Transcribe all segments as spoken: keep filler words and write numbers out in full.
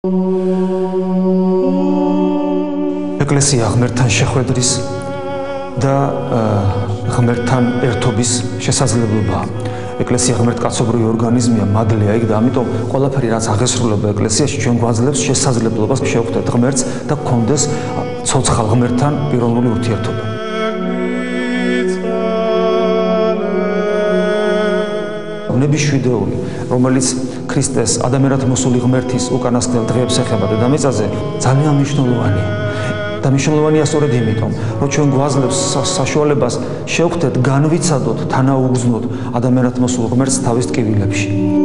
ეკლესია ღმერთთან შეხვედრის და ღმერთთან ერთობის შესაძლებლობაა. ეკლესია ღმერთკაცობრივი ორგანიზმია, მადლია იქ და ამიტომ ყველაფერი რაც აღესრულება ეკლესიაში ჩვენ გვაძლევს შესაძლებლობას შევხვდეთ ღმერთს და გქონდეს ცოცხალ ღმერთთან პიროვნული ურთიერთობა. ნების შვიდეული, რომელიც ქრისტეს ადამიანად მოსული ღმერთის უკანასკნელ დღეებს ეხება დედამიწაზე, ძალიან მნიშვნელოვანია. და მნიშვნელოვანია სწორედ იმიტომ, რომ ჩვენ გვაძლევს საშუალებას შევხვდეთ, განვიცადოთ, თანაუგზნოთ ადამიანად მოსულ ღმერთს თავის ტკივილებში.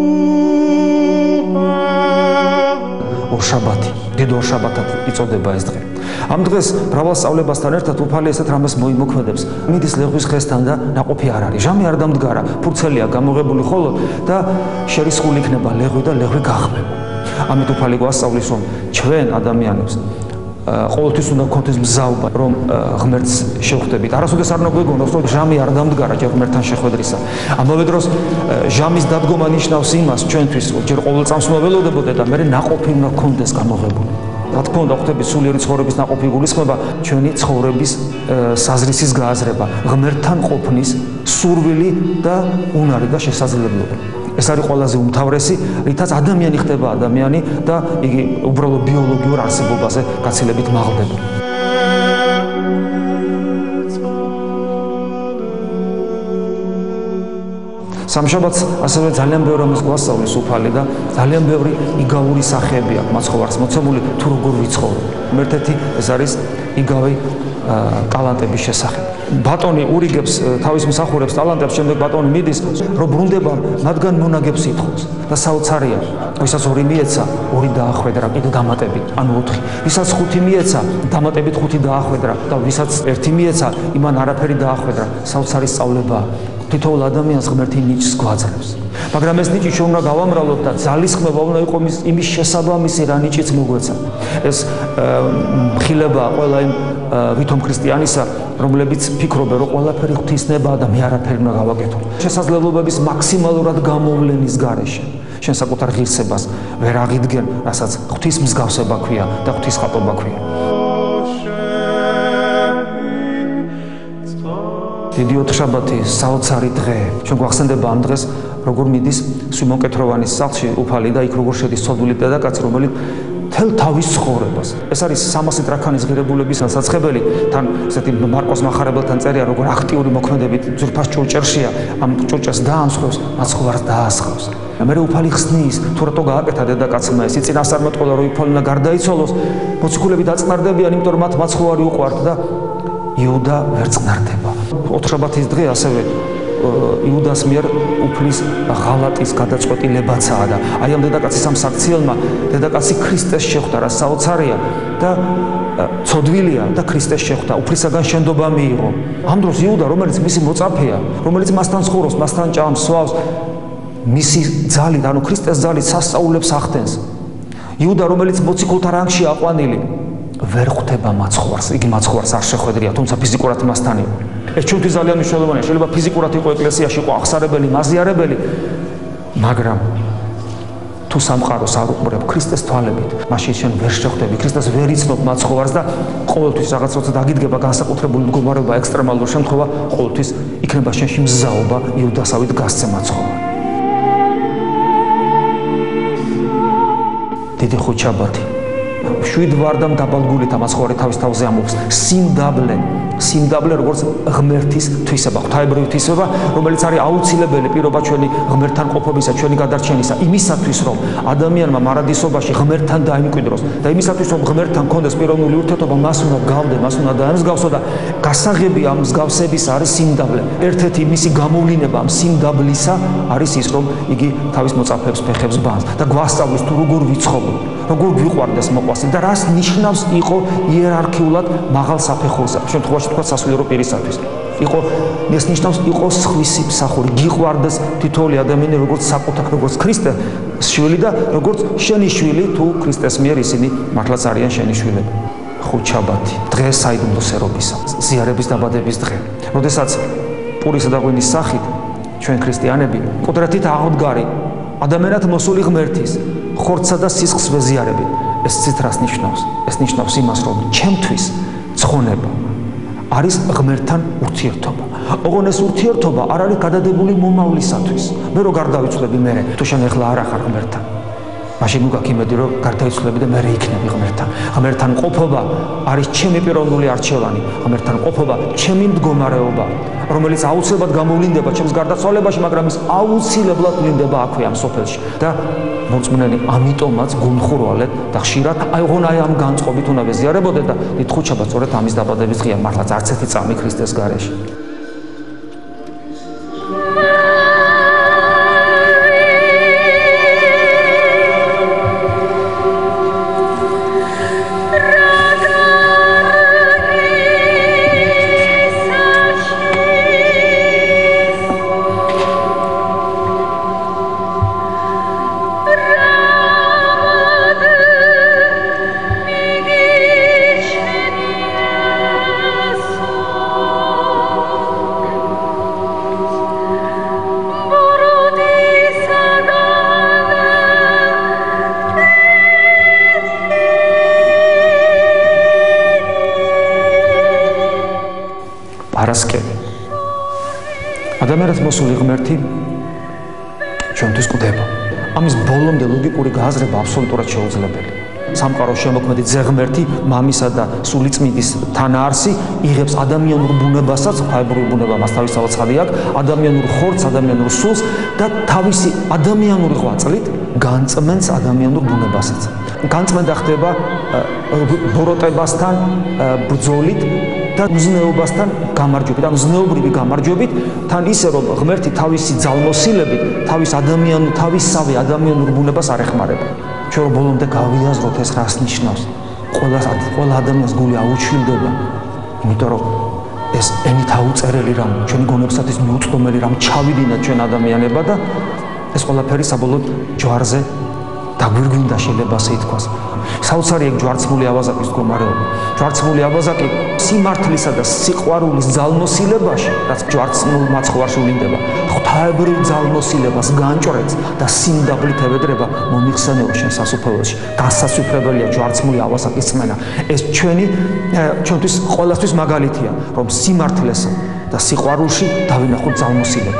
ორშაბათი, დიდ ორშაბათად იწოდება ეს დღე. ამ დღეს მრავალ სწავლებასთან ერთად უფალი ესეთ რამეს მოიმოქმედებს. მიდის ლეღვის ხესთან და ნაყოფი არ არის. ჟამი არ დამდგარა, ფურცელია გამოღებული ხოლო და შერისხული იქნება ლეღვი და ლეღვი გახმება. ამით უფალი გვასწავლის, რომ ჩვენ ადამიანებს ყოველთვის უნდა გქონდეს მზაობა, რომ ღმერთს შევხვდებით. არასოდეს არ უნდა გვეგონოს, რომ ჟამი არ დამდგარა ჯერ ღმერთთან შეხვედრისა. ამავე დროს ჟამის დადგომა ნიშნავს იმას ჩვენთვის, რომ ჯერ ყოველ წამს ველოდებოდეთ და მერე ნაყოფი უნდა გქონდეს გამოღებული. რა თქმა უნდა, ხვდებით, სულიერი ცხოვრების ნაყოფი გულისხმობა ჩვენი ცხოვრების საზრისის გააზრება, ღმერთთან ყოფნის სურვილი და უნარი და შესაძლებლობა. ეს არის ყველაზე უმთავრესი, რითაც ადამიანი ხდება ადამიანი და იგი უბრალოდ ბიოლოგიურ არსებობაზე გაცილებით მაღლდება. სამშაბათს ასევე ძალიან ბევრი რამის გვასწავლის უფალი და ძალიან ბევრი იგავური სახეები აქვს მაცხოვარს მოცემული თუ როგორ ვიცხოვრობ. ერთ-ერთი ეს არის იგავი ტალანტების შესახებ. ბატონი ურიგებს თავის მსახურებს ტალანტებს, შემდეგ ბატონი მიდის, რომ ბრუნდება, მათგან მონაგებს ითხოვს და საოცარია, ვისაც ორი მიეცა, ორი დაახვედრა, კიდე დამატებით, ანუ ოთხი. ვისაც ხუთი მიეცა, დამატებით ხუთი დაახვედრა და ვისაც ერთი მიეცა, იმან არაფერი დაახვედრა. საოცარი სწავლებაა. თითოეულ ადამიანს ღმერთი ნიჭს გვაძლევს. მაგრამ ეს ნიჭი ჩვენ უნდა გავამრავლოთ და ძალისხმევა უნდა იყოს იმის შესაბამისი, რა ნიჭიც მოგვეცა. ეს მხილება ყველა იმ ვითომ ქრისტიანისა, რომლებიც ფიქრობენ, რომ ყველაფერი ღვთისნებაა და მე არაფერი უნდა გავაკეთო. შესაძლებლობების მაქსიმალურად გამოვლენის გარეშე შენ საკუთარ ღირსებას ვერ აღიდგენ, რასაც ღვთის მსგავსება ქვია და ღვთის ხატობა ქვია. დიდი ოთხშაბათი, საოცარი დღე. ჩვენ გვახსენდება ამ დღეს, როგორ მიდის სვიმონ-კეთროვანის სახლში უფალი და იქ როგორ შედის ცოდვილი დედაკაცი, რომელიც თელ თავის ცხოვრებას. ეს არის სამასი ტრაქანის ღირებულების სასაცხებელი, თან ესეთი მარკოს მახარებელთან წერია, როგორ აქტიური მოქმედებით ძვირფას ჭურჭელშია, ამ ჭურჭელს დაამსხვრევს, მაცხოვარს დაასხავს. მერე უფალი ხსნის, თუ რატო გააკეთა დედაკაცმა ეს, წინასწარმეტყველა, რომ უფალი უნდა გარდაიცვალოს, მოციქულები დაწყნარდებიან, იმიტომ რომ მათ მაცხოვარი უყვართ და იუდა ვერ წყნარდება. ოთხშაბათის დღე ასევე იუდას მიერ უფლის ღალატის გადაწყვეტილებაცაა და აი ამ დედაკაცის ამ საქციელმა დედაკაცი ქრისტეს შეხვდა, რა საოცარია და ცოდვილია და ქრისტეს შეხვდა, უფლისაგან შენდობა მიიღო. ამ დროს იუდა, რომელიც მისი მოწაფეა, რომელიც მასთან ცხოვრობს, მასთან ჭამს, სვავს, მისი ძალით, ანუ ქრისტეს ძალით სასწაულებს ახდენს. იუდა, რომელიც მოციქულთა რანგში აყვანილი, ვერ ხვდება მაცხოვარს, იგი მაცხოვარს არ შეხვედრია, თუმცა ფიზიკურად მასთან იყო. ეს ჩვენთვის ძალიან მნიშვნელოვანია. შეიძლება ფიზიკურად იყო ეკლესიაში, იყო აღსარებელი, მაზიარებელი, მაგრამ თუ სამყაროს არ უყურებ ქრისტეს თვალებით, მაშინ შენ ვერ შეხვდები, ქრისტეს ვერ იცნობ მაცხოვარს და ყოველთვის რაღაც როცა დაგიდგება განსაკუთრებული მდგომარეობა, ექსტრემალური შემთხვევა, ყოველთვის იქნება შენში მზაობა იუდასავით გასცე მაცხოვარი. დიდი ხუთშაბათი. შვიდ ვარდამ დაბალგულით ამაცხოვარი თავის თავზე ამობს. სიმდაბლე, სიმდაბლე როგორც ღმერთის თვისება, ღვთაებრივი თვისება, რომელიც არის აუცილებელი პირობა ჩვენი ღმერთთან ყოფობისა, ჩვენი გადარჩენისა, იმისათვის, რომ ადამიანმა მარადისობაში ღმერთთან დაიმკვიდროს და იმისათვის, რომ ღმერთთან კონდეს პიროვნული ურთიერთობა, მას უნდა გავდე, მას უნდა დაემსგავსო და გასაღები ამ მსგავსების არის სიმდაბლე. ერთ-ერთი მისი გამოვლინება ამ სიმდაბლისა არის ის, რომ იგი თავის მოწაფეებს ფეხებს ბანს და გვასწავლის თუ როგორ ვიცხოვრო, როგორ გვიყვარდეს მოყვასილი და რას ნიშნავს იყო იერარქიულად მაღალ საფეხურზე. შემთხვევაში თქვა სასულიერო პირისათვის. იყო ეს ნიშნავს იყო სხვისი მსახური, გიყვარდეს თითოეული ადამიანი როგორც საკუთარ, როგორც ქრისტეს შვილი და როგორც შენი შვილი, თუ ქრისტეს მიერ ისინი მართლაც არიან შენი შვილები. ხუთშაბათი, დღე საიდუმლოსერობისა, ზიარების დაბადების დღე. როდესაც პურისა და ღვინის სახით ჩვენ ქრისტიანები კუდრეთით აღმდგარი ადამიანად მოსული ღმერთის ხორცსა და სისხლს ვეზიარებით. ეს ცითრას ნიშნავს. ეს ნიშნავს იმას, რომ ჩემთვის ცხონება არის ღმერთთან ურთიერთობა. ოღონ ეს ურთიერთობა არ არის გადადებული მომავლისათვის. მე რო გარდავიცვლები მე, თუ შენ ახლა არ ახარ ღმერთთან. მაშინ მოგაქვს იმედი, რომ გარდაიცვლები და მე იქნები ღმერთთან. ღმერთთან ყოფობა არის ჩემი პიროვნული არჩევანი. ღმერთთან ყოფობა ჩემი მდგომარეობა, რომელიც აუცილებლად გამოვლინდება ჩემს გარდაცვალებაში, მაგრამ ის აუცილებლად ვლინდება აქვე ამ სოფელში. და მოწმენელი, ამიტომაც გულხურვალეთ და ხშირად აი ოღონ აი ამ განწყობით უნდა ვეზიარებოდეთ და დიდხუთ შაბათს სწორედ ამის დაბადების დღეა, მართლაც არც ერთი წამი ქრისტეს გარეშე. არასკევი. ადამიანის მოსული ღმერთი ჩვენთვის კვდება. ამის ბოლომდე ლოგიკური გააზრება აბსოლუტურად შეუძლებელი. სამყაროს შემოქმედი ძე ღმერთი, მამისა და სულიწმიდის თანაარსი იღებს ადამიანურ ბუნებასაც, ღვთაებრივ ბუნება მას თავისთავად ცხადი აქვს, ადამიანურ ხორცს, ადამიანურ სულს და თავისი ადამიანური ღვაწლით განწმენს ადამიანურ ბუნებასაც. განწმენდა ხდება ბოროტებასთან ბრძოლით და უზნეობასთან გამარჯვებით, ანუ ზნეობრივი გამარჯვებით, თან ისე რომ ღმერთი თავისი ძალმოსილებით, თავის ადამიან, თავისსავე ადამიანურ ბუნებას არ ეხმარება. ჩვენ რომ ბოლომდე გავიაზროთ ეს რას ნიშნავს. ყველა ყველა ადამიანს გული აუჩვილდება, იმიტომ რომ ეს ენით აუწერელი რამ, ჩვენი გონებისათვის მიუწვდომელი რამ ჩავიდინა ჩვენ ადამიანება და ეს ყველაფერი საბოლოოდ ჯვარზე დაგვირგვინდა, შეიძლება ასე ითქვას. საოცარი ეგ ჯვარცმული ავაზაკის მდგომარეობა. ჯვარცმული ავაზაკი სიმართლისა და სიყვარულის ძალმოსილებაში, რაც ჯვარცმულ მაცხოვარში ვლინდება, ღვთაებრივ ძალმოსილებას განჭრեց და სიმდაბლით ევედრება მომიხსენეო შენ სასუფეველში. გასასვიფრებელია ჯვარცმული ავაზაკის წმენა. ეს ჩვენი ჩვენთვის ყოველთვის მაგალითია, რომ სიმართლესა და სიყვარულში დავინახოთ ძალმოსილება.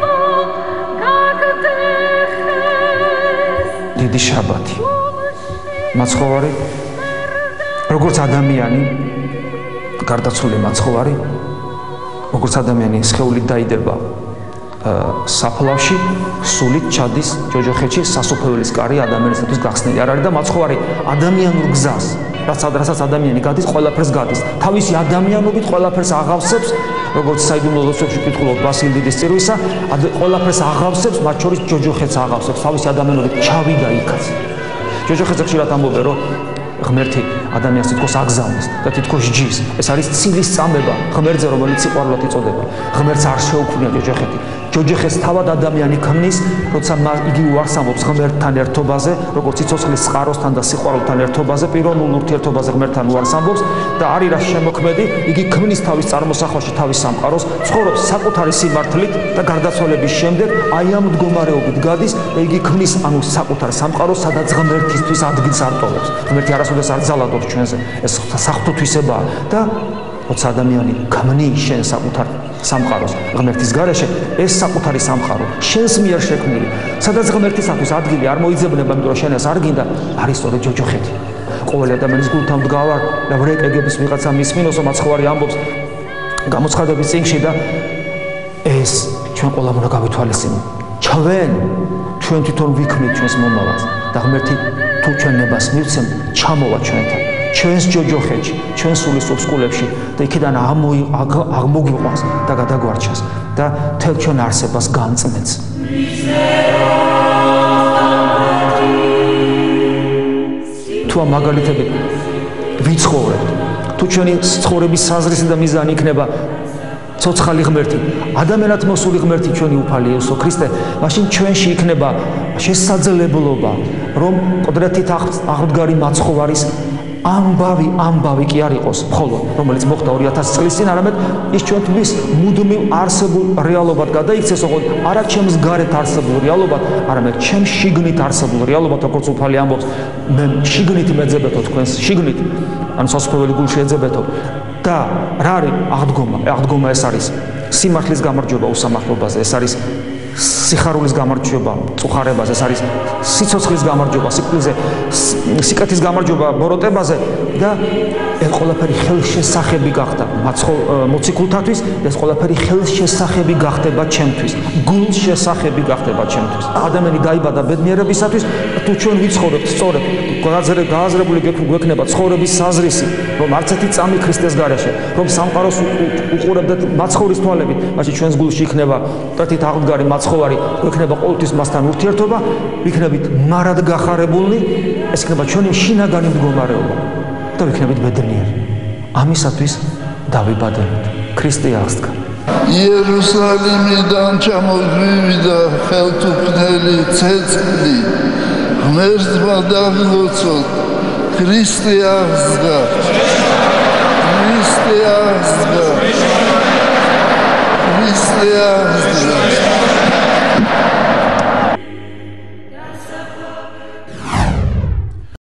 დიდი შაბათი. მაცხოვარი, როგორც ადამიანი, გარდაცვლილი მაცხოვარი, როგორც ადამიანი სხეულით დაიდება საფლავში, სულით ჩადის ჯოჯოხეთში, სასופველის კარი ადამიანისათვის გახსნილი არ არის და მაცხოვარი ადამიანურ გზას, რასაც ადამიანი გადის, ყველაფერს გადის. თავისი ადამიანობით ყველაფერს აღავსებს, როგორც საიდუმლო ლოცვებში კითხულობ ბასილ დიდის წირვისა, ყველაფერს აღავსებს, მათ შორის ჯოჯოხეთს აღავსებს, თავისი ადამიანობით ჩავიდა იქაც. ჯოჯოხეთს ხშირად ამბობენ, რომ ღმერთი ადამიანს თითქოს აგზავნის და თითქოს ჯის. ეს არის ცილის წამება ღმერთზე, რომელიც სიყვარულად იწოდება. ღმერთს არ შეუქმნია ჯოჯოხეთი. ჯოჯოხეთს თავად ადამიანი ქმნის, როცა იგი უარს ამბობს ღმერთთან ერთობაზე, როგორც სიცოცხლის წყაროსთან და სიყვარულთან ერთობაზე, პიროვნულ ურთიერთობაზე ღმერთთან უარს ამბობს და არის რა შემოქმედი, იგი ქმნის თავის წარმოსახვაში თავის სამყაროს, ცხოვრობს საკუთარი სიმართლით და გარდაცვალების შემდეგ აი ამ მდგომარეობით გადის და იგი ქმნის ანუ საკუთარ სამყაროს, სადაც ღმერთისთვის ადგილს არ ტოვებს. ღმერთი არასოდეს არ ძალადობს ჩვენზე. ეს საღვთო-თვისებაა და როცა ადამიანი ქმნის შენ საკუთარ სამყაროს ღმერთის გარეშე, ეს საკუთარი სამყარო შენს მიერ შექმნილი, სადაც ღმერთისათვის ადგილი არ მოიძებნება, იმიტომ რომ შენ ეს არ გინდა, არის სწორედ ჯოჯოხეთი. ყოველი ადამიანის გულთან მდგავარ და ვრეკეგებს ვიღაცა მისმინოს, რომ მაცხოვარი ამბობს გამოცხადების წიგნში და ეს ჩვენ ყველამ უნდა გავითვალისწინოთ. ჩვენ ჩვენ თვითონ ვიქმნით ჩვენს მომავალს და ღმერთი თუ ჩვენ ნებას მივცემ, ჩამოვა ჩვენთან. ჩვენს ჯოჯოხეთში, ჩვენ სულის ოფსკულებში და იქიდან აღმოგვიყვანს და გადაგვარჩენს და თელ ჩვენ არსებას განწმენს. თუ ამ მაგალითებით ვიცხოვრებთ, თუ ჩვენი ცხოვრების საზრისი და მიზანი იქნება ცოცხალი ღმერთი, ადამიანად მოსული ღმერთი ჩვენი უფალი იესო ქრისტე, მაშინ ჩვენში იქნება შესაძლებლობა, რომ ყდრეთით აღმდგარი მაცხოვარის ამბავი ამბავი კი არ იყოს მხოლოდ, რომელიც მოხდა ორი ათასი წლის წინ, არამედ ის ჩვენთვის მუდმივ არსებულ რეალობად გადაიქცეს, ოღონდ არა ჩემს გარეთ არსებულ რეალობად, არამედ ჩემს შიგნით არსებულ რეალობად, როგორც უფალი ამბობს, მე შიგნით მეძებეთო თქვენს შიგნით, ანუ სასופველი გულში ეძებეთო. და რა არის აღდგომა? აღდგომა ეს არის სიმართლის გამარჯვება უსამართლობაზე, ეს არის სიხარულის გამარჯვება წუხარებაზე, ეს არის სიცოცხლის გამარჯვება სიკვდილზე, სიკეთის გამარჯვება ბოროტებაზე და ეს ყველაფერი ხელშესახები გახდა მოციქულთათვის, ეს ყველაფერი ხელშესახები გახდება ჩემთვის, გულშესახები გახდება ჩემთვის. ადამიანი დაიბადა ბედნიერებისათვის, თუ ჩვენ ვიცხოვრებთ სწორედ, გააზრებული გვექნება ცხოვრების საზრისი, რომ არც ერთი წამი ქრისტეს გარეშე, რომ სამყაროს უყურებდეთ მაცხოვრის თვალებით, მაშინ ჩვენს გულში იქნება მტრეთით აღდგარი მაცხოვარი, გვექნება ყოველთვის მასთან ურთიერთობა, ვიქნებით მარად გახარებულნი, ეს იქნება ჩვენი შინაგანი მდგომარეობა და ვიქნებით ბედნიერი. ამისათვის დავიბადებოთ. ქრისტე აღსდგა. იერუსალიმიდან ჩამოგვივიდა ხელთუქმნელი ცეცხლი, ღმერთმა დაგლოცოთ, ქრისტე აღსდგა. ქრისტე აღსდგა. ქრისტე აღსდგა.